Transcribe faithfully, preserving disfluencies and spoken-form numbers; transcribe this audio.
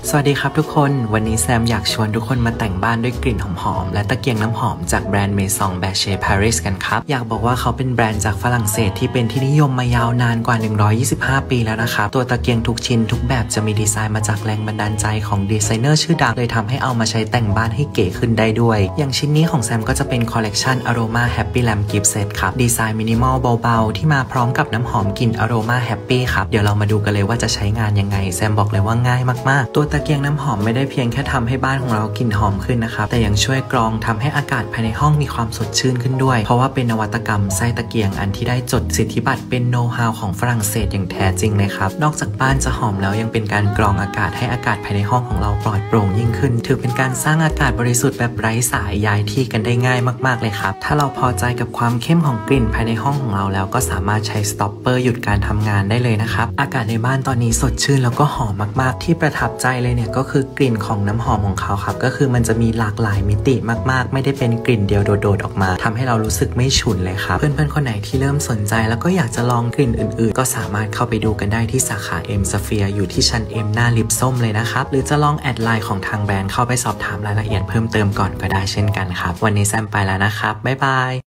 สวัสดีครับทุกคนวันนี้แซมอยากชวนทุกคนมาแต่งบ้านด้วยกลิ่นหอมๆและตะเกียงน้ำหอมจากแบรนด์ Maison Berger Paris กันครับอยากบอกว่าเขาเป็นแบรนด์จากฝรั่งเศสที่เป็นที่นิยมมายาวนานกว่าหนึ่งร้อยยี่สิบห้าปีแล้วนะครับตัวตะเกียงทุกชิ้นทุกแบบจะมีดีไซน์มาจากแรงบันดาลใจของดีไซเนอร์ชื่อดังเลยทำให้เอามาใช้แต่งบ้านให้เก๋ขึ้นได้ด้วยอย่างชิ้นนี้ของแซมก็จะเป็นคอลเลกชัน Aroma Happy Lamp Gift Set ครับดีไซน์มินิมอลเบาๆที่มาพร้อมกับน้ำหอมกลิ่น Aroma Happy ครับเดี๋ยวเรามาดูกันเลยว่าจะใช้งานยังไงแซมบอกเลยว่าง่ายมากๆตัวตะเกียงน้ำหอมไม่ได้เพียงแค่ทำให้บ้านของเรากลิ่นหอมขึ้นนะครับแต่ยังช่วยกรองทำให้อากาศภายในห้องมีความสดชื่นขึ้นด้วยเพราะว่าเป็นนวัตกรรมไส้ตะเกียงอันที่ได้จดสิทธิบัตรเป็นโน้ตฮาวของฝรั่งเศสอย่างแท้จริงเลยครับนอกจากบ้านจะหอมแล้วยังเป็นการกรองอากาศให้อากาศภายในห้องของเราปลอดโปร่งยิ่งขึ้นถือเป็นการสร้างอากาศบริสุทธิ์แบบไร้สายย้ายที่กันได้ง่ายมากๆเลยครับถ้าเราพอใจกับความเข้มของกลิ่นภายในห้องของเราแล้วก็สามารถใช้สต็อปเปอร์หยุดการทำงานได้เลยนะครับอากาศในบ้านตอนนี้สดชื่นแล้วก็หอมมากๆที่ประทับใจเลยเนี่ยก็คือกลิ่นของน้ำหอมของเขาครับก็คือมันจะมีหลากหลายมิติมากๆไม่ได้เป็นกลิ่นเดียวโดดๆออกมาทำให้เรารู้สึกไม่ฉุนเลยครับเพื่อนๆคนไหนที่เริ่มสนใจแล้วก็อยากจะลองกลิ่นอื่นๆก็สามารถเข้าไปดูกันได้ที่สาขา M Sphere อยู่ที่ชั้น M หน้าลิฟต์ส้มเลยนะครับหรือจะลองแอดไลน์ของทางแบรนด์เข้าไปสอบถามรายละเอียดเพิ่มเติมก่อนก็ได้เช่นกันครับวันนี้แซมไปแล้วนะครับบ๊ายบาย